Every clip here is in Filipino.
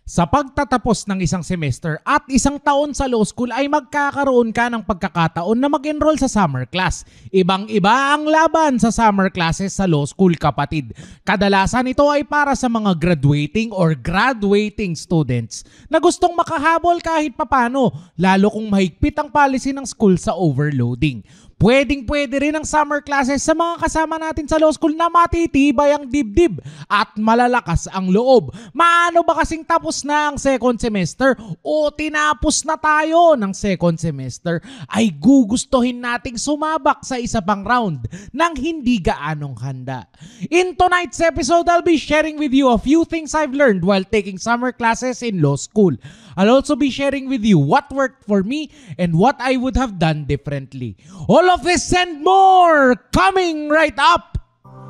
Sa pagtatapos ng isang semester at isang taon sa law school ay magkakaroon ka ng pagkakataon na mag-enroll sa summer class. Ibang-iba ang laban sa summer classes sa law school, kapatid. Kadalasan ito ay para sa mga graduating students na gustong makahabol kahit papano, lalo kung mahigpit ang policy ng school sa overloading. Pwedeng-pwede rin ang summer classes sa mga kasama natin sa law school na matitibay ang dibdib at malalakas ang loob. Maano ba kasing tapos na ang second semester o tinapos na tayo ng second semester ay gugustuhin nating sumabak sa isa pang round ng hindi gaanong handa. In tonight's episode, I'll be sharing with you a few things I've learned while taking summer classes in law school. I'll also be sharing with you what worked for me and what I would have done differently. All of this and more coming right up!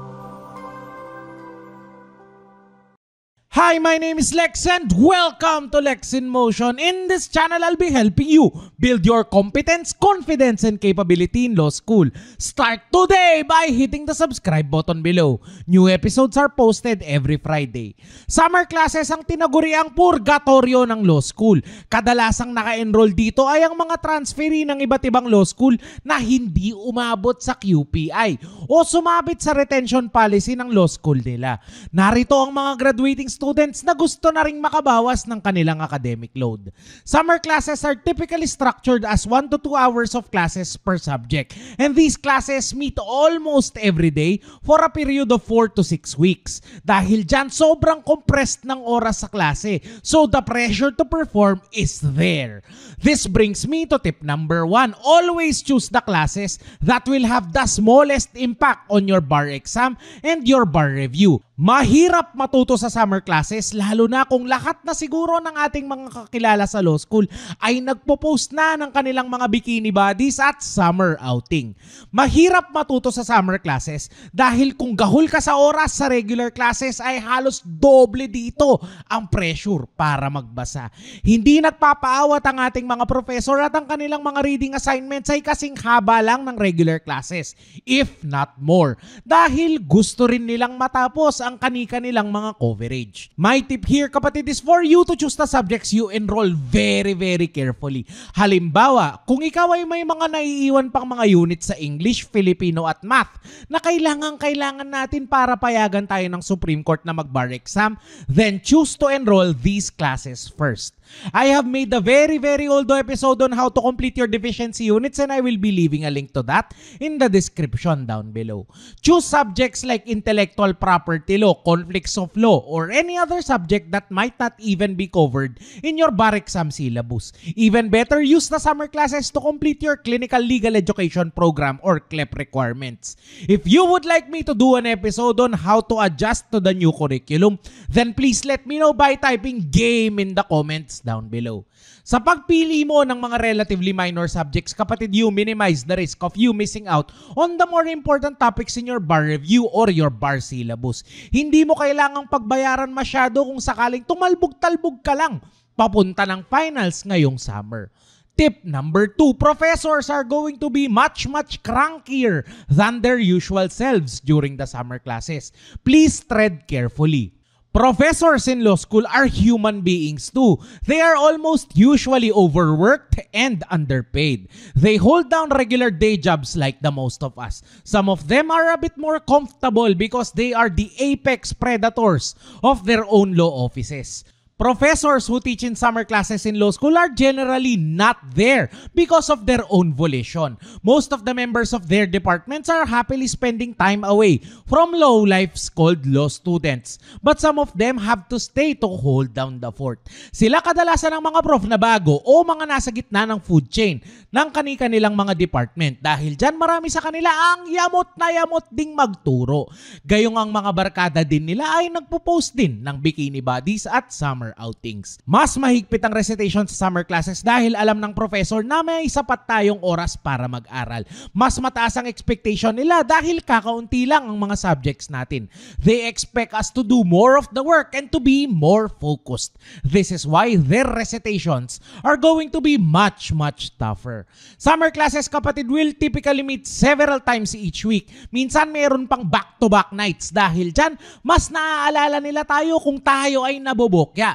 Hi, my name is Lex and welcome to Lex in Motion. In this channel, I'll be helping you build your competence, confidence, and capability in law school. Start today by hitting the subscribe button below. New episodes are posted every Friday. Summer classes ang tinaguriang purgatorio ng law school. Kadalasang naka-enroll dito ay ang mga transferee ng iba't ibang law school na hindi umabot sa QPI o sumabit sa retention policy ng law school nila. Narito ang mga graduating students na gusto na ring makabawas ng kanilang academic load. Summer classes are typically structured as 1 to 2 hours of classes per subject, and these classes meet almost every day for a period of 4 to 6 weeks. Dahil dyan, sobrang compressed ng oras sa klase, so the pressure to perform is there. This brings me to tip number 1. Always choose the classes that will have the smallest impact on your bar exam and your bar review. Mahirap matuto sa summer classes lalo na kung lahat na siguro ng ating mga kakilala sa law school ay nagpo-post na ng kanilang mga bikini bodies at summer outing. Mahirap matuto sa summer classes dahil kung gahol ka sa oras sa regular classes ay halos doble dito ang pressure para magbasa. Hindi nagpapaawat ang ating mga professor at ang kanilang mga reading assignments ay kasing haba lang ng regular classes, if not more, dahil gusto rin nilang matapos ang kani-kanilang mga coverage. My tip here, kapatid, is for you to choose the subjects you enroll very carefully. Halimbawa, kung ikaw ay may mga naiiwan pang mga units sa English, Filipino at Math na kailangan natin para payagan tayo ng Supreme Court na mag-bar exam, then choose to enroll these classes first. I have made a very old episode on how to complete your deficiency units and I will be leaving a link to that in the description down below. Choose subjects like intellectual property law, conflicts of law, or any other subject that might not even be covered in your bar exam syllabus. Even better, use the summer classes to complete your clinical legal education program or CLEP requirements. If you would like me to do an episode on how to adjust to the new curriculum, then please let me know by typing game in the comments down below. Sa pagpili mo ng mga relatively minor subjects, kapatid, you minimize the risk of you missing out on the more important topics in your bar review or your bar syllabus. Hindi mo kailangang pagbayaran masyado kung sakaling tumalbog-talbog ka lang papunta ng finals ngayong summer. Tip number 2, professors are going to be much crankier than their usual selves during the summer classes. Please tread carefully. Professors in law school are human beings too. They are almost usually overworked and underpaid. They hold down regular day jobs like the most of us. Some of them are a bit more comfortable because they are the apex predators of their own law offices. Professors who teach in summer classes in law school are generally not there because of their own volition. Most of the members of their departments are happily spending time away from low lives called law students. But some of them have to stay to hold down the fort. Sila kadalasan ang mga prof na bago o mga nasa gitna ng food chain ng kani-kanilang mga department. Dahil dyan marami sa kanila ang yamot na yamot ding magturo. Gayong ang mga barkada din nila ay nagpo-post din ng bikini bodies at summer outings. Mas mahigpit ang recitation sa summer classes dahil alam ng professor na may sapat tayong oras para mag-aral. Mas mataas ang expectation nila dahil kakaunti lang ang mga subjects natin. They expect us to do more of the work and to be more focused. This is why their recitations are going to be much tougher. Summer classes, kapatid, will typically meet several times each week. Minsan mayroon pang back-to-back nights dahil dyan mas naaalala nila tayo kung tayo ay nabobokya.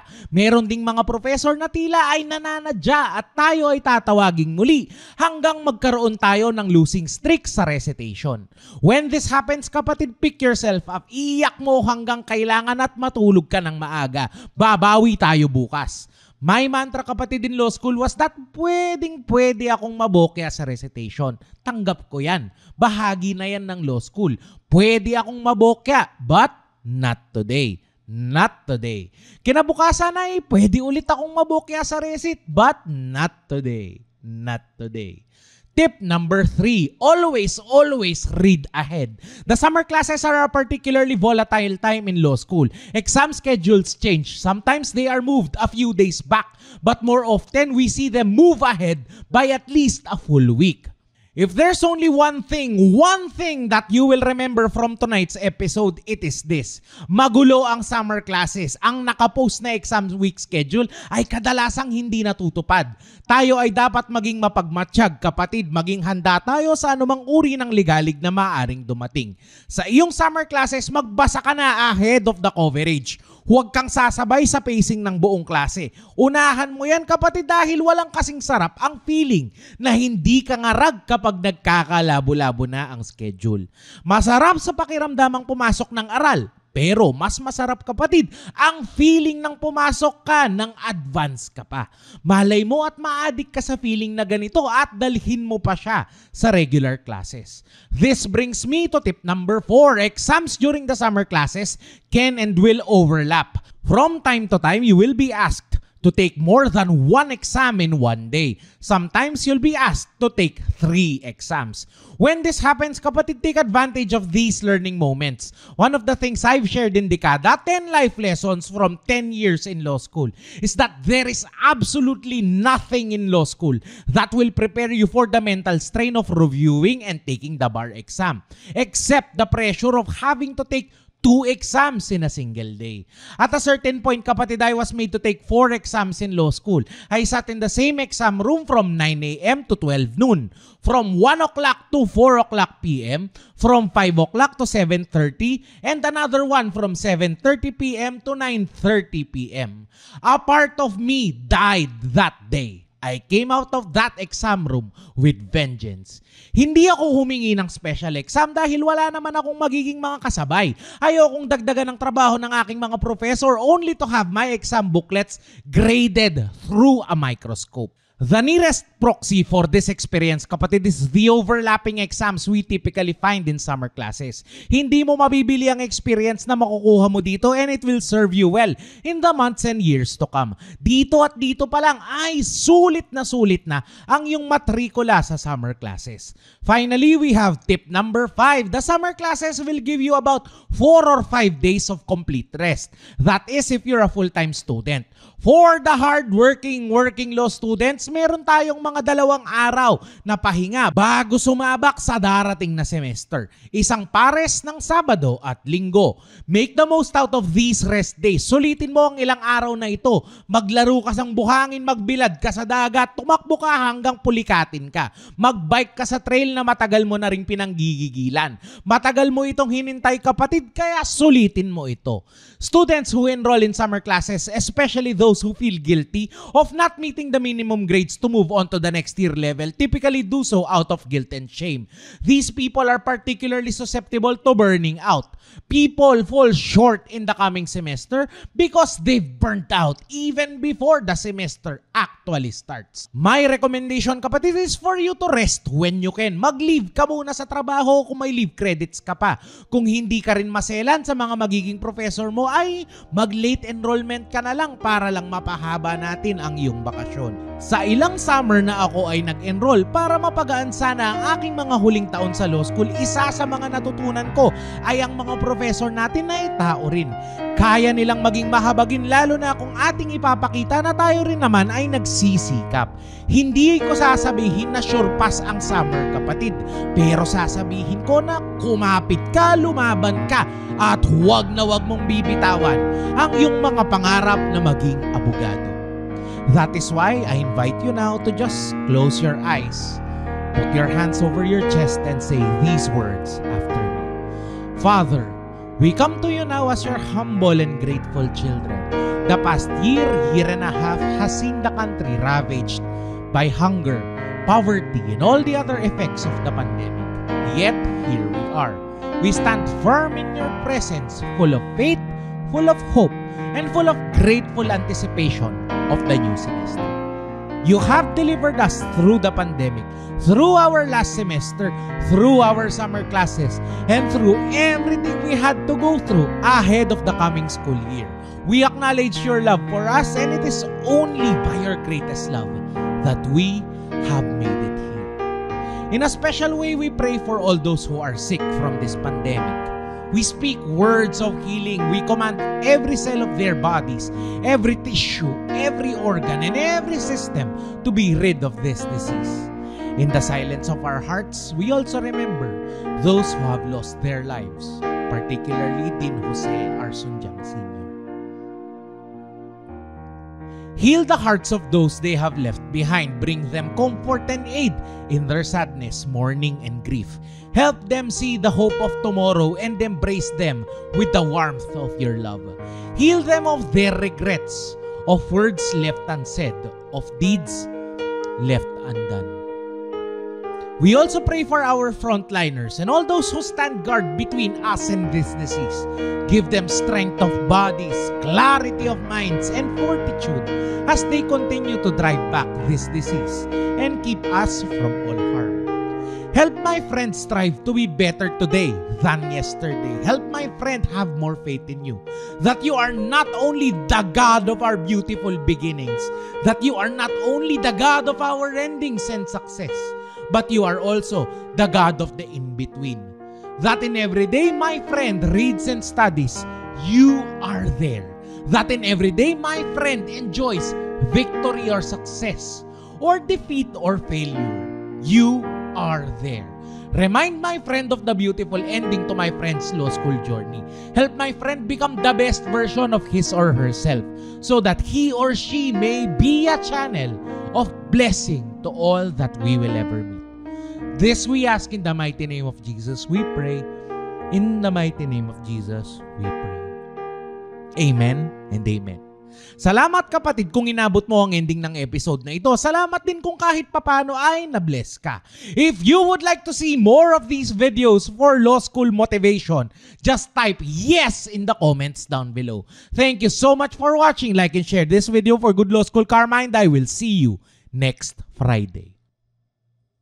Meron ding mga professor na tila ay nananadya at tayo ay tatawaging muli hanggang magkaroon tayo ng losing streak sa recitation. When this happens, kapatid, pick yourself up. Iyak mo hanggang kailangan at matulog ka ng maaga. Babawi tayo bukas. My mantra, kapatid, in law school was that pwede akong mabokya sa recitation. Tanggap ko yan. Bahagi na yan ng law school. Pwede akong mabokya, but not today. Not today. Kinabukasan ay pwede ulit akong mabokya sa recit, but not today. Not today. Tip number 3, always read ahead. The summer classes are a particularly volatile time in law school. Exam schedules change. Sometimes they are moved a few days back, but more often we see them move ahead by at least a full week. If there's only one thing that you will remember from tonight's episode, it is this. Magulo ang summer classes. Ang nakapost na exam week schedule ay kadalasang hindi natutupad. Tayo ay dapat maging mapagmatsyag, kapatid. Maging handa tayo sa anumang uri ng ligalig na maaring dumating. Sa iyong summer classes, magbasa ka na ahead of the coverage. Huwag kang sasabay sa pacing ng buong klase. Unahan mo yan, kapatid, dahil walang kasing sarap ang feeling na hindi ka ngarag kapag nagkakalabo-labo na ang schedule. Masarap sa pakiramdamang pumasok ng aral, pero mas masarap, kapatid, ang feeling ng pumasok ka ng advance ka pa. Malay mo at ma-addict ka sa feeling na ganito at dalhin mo pa siya sa regular classes. This brings me to tip number 4. Exams during the summer classes can and will overlap. From time to time, you will be asked to take more than one exam in one day. Sometimes you'll be asked to take 3 exams. When this happens, kapatid, take advantage of these learning moments. One of the things I've shared in Dekada, 10 life lessons from 10 years in law school, is that there is absolutely nothing in law school that will prepare you for the mental strain of reviewing and taking the bar exam, except the pressure of having to take 2 exams in a single day. At a certain point, kapatid, I was made to take 4 exams in law school. I sat in the same exam room from 9 a.m. to 12 noon, from 1 o'clock to 4 o'clock p.m., from 5 o'clock to 7:30, and another one from 7:30 p.m. to 9:30 p.m. A part of me died that day. I came out of that exam room with vengeance. Hindi ako humingi ng special exam dahil wala naman akong magiging mga kasabay. Ayokong dagdagan ng trabaho ng aking mga professor only to have my exam booklets graded through a microscope. The nearest proxy for this experience, kapatid, is the overlapping exams we typically find in summer classes. Hindi mo mabibili ang experience na makukuha mo dito, and it will serve you well in the months and years to come. Dito at dito pa lang ay sulit na ang iyong matrikula sa summer classes. Finally, we have tip number 5. The summer classes will give you about 4 or 5 days of complete rest. That is if you're a full-time student. For the hard-working law students, meron tayong mga 2 araw na pahinga bago sumabak sa darating na semester. Isang pares ng Sabado at Linggo. Make the most out of these rest days. Sulitin mo ang ilang araw na ito. Maglaro ka sa buhangin, magbilad ka sa dagat, tumakbo ka hanggang pulikatin ka. Magbike ka sa trail na matagal mo na ring pinanggigigilan. Matagal mo itong hinintay, kapatid, kaya sulitin mo ito. Students who enroll in summer classes, especially those who feel guilty of not meeting the minimum grades to move on to the next year level, typically do so out of guilt and shame. These people are particularly susceptible to burning out. People fall short in the coming semester because they've burnt out even before the semester actually starts. My recommendation, kapatid, is for you to rest when you can. Mag-leave ka muna sa trabaho kung may leave credits ka pa. Kung hindi ka rin maselan sa mga magiging professor mo, ay mag-late enrollment ka na lang para lang mapahaba natin ang iyong bakasyon. Sa ilang summer na ako ay nag-enroll para mapagaan sana ang aking mga huling taon sa law school, isa sa mga natutunan ko ay ang mga professor natin na tao rin. Kaya nilang maging mahabagin, lalo na kung ating ipapakita na tayo rin naman ay nagsisikap. Hindi ko sasabihin na sure pass ang summer, kapatid, pero sasabihin ko na kumapit ka, lumaban ka, at huwag na huwag mong bibitawan ang iyong mga pangarap na maging abogado. That is why I invite you now to just close your eyes, put your hands over your chest, and say these words after me. Father, we come to you now as your humble and grateful children. The past year and a half has seen the country ravaged by hunger, poverty, and all the other effects of the pandemic. Yet, here we are. We stand firm in your presence, full of faith, full of hope, and full of grateful anticipation of the new semester. You have delivered us through the pandemic, through our last semester, through our summer classes, and through everything we had to go through ahead of the coming school year. We acknowledge your love for us, and it is only by your greatest love that we have made it here. In a special way, we pray for all those who are sick from this pandemic. We speak words of healing. We command every cell of their bodies, every tissue, every organ, and every system to be rid of this disease. In the silence of our hearts, we also remember those who have lost their lives, particularly Dean Jose Arsunjang Sr. Heal the hearts of those they have left behind. Bring them comfort and aid in their sadness, mourning, and grief. Help them see the hope of tomorrow and embrace them with the warmth of your love. Heal them of their regrets, of words left unsaid, of deeds left undone. We also pray for our frontliners and all those who stand guard between us and this disease. Give them strength of bodies, clarity of minds, and fortitude as they continue to drive back this disease and keep us from all harm. Help my friends strive to be better today than yesterday. Help my friend have more faith in you. That you are not only the God of our beautiful beginnings, that you are not only the God of our endings and success, but you are also the God of the in-between. That in every day my friend reads and studies, you are there. That in every day my friend enjoys victory or success, or defeat or failure, you are there. Remind my friend of the beautiful ending to my friend's law school journey. Help my friend become the best version of his or herself so that he or she may be a channel of blessing to all that we will ever meet. This we ask in the mighty name of Jesus, we pray. In the mighty name of Jesus, we pray. Amen and amen. Salamat kapatid kung inabot mo ang ending ng episode na ito. Salamat din kung kahit papano ay na-bless ka. If you would like to see more of these videos for law school motivation, just type yes in the comments down below. Thank you so much for watching. Like and share this video for Good Law School Karma, and I will see you next Friday.